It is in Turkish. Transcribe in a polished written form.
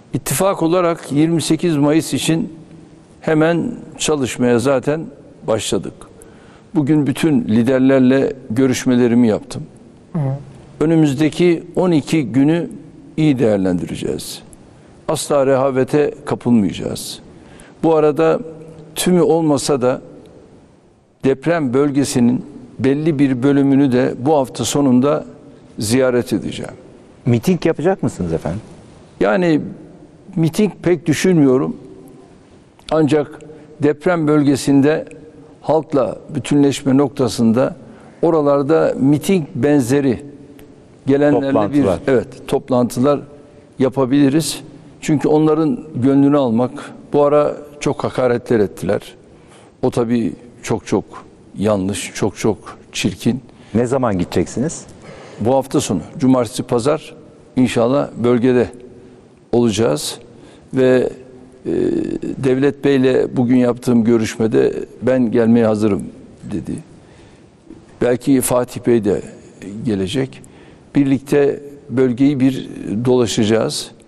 İttifak olarak 28 Mayıs için hemen çalışmaya zaten başladık. Bugün bütün liderlerle görüşmelerimi yaptım. Önümüzdeki 12 günü iyi değerlendireceğiz. Asla rehavete kapılmayacağız. Bu arada tümü olmasa da deprem bölgesinin belli bir bölümünü de bu hafta sonunda ziyaret edeceğim. Miting yapacak mısınız efendim? Yani miting pek düşünmüyorum. Ancak deprem bölgesinde halkla bütünleşme noktasında oralarda miting benzeri gelenlerle bir toplantılar yapabiliriz. Çünkü onların gönlünü almak, bu ara çok hakaretler ettiler. O tabii çok yanlış, çok çirkin. Ne zaman gideceksiniz? Bu hafta sonu, cumartesi, pazar inşallah bölgede olacağız ve Devlet Bey'le bugün yaptığım görüşmede ben gelmeye hazırım dedi. Belki Fatih Bey de gelecek. Birlikte bölgeyi bir dolaşacağız.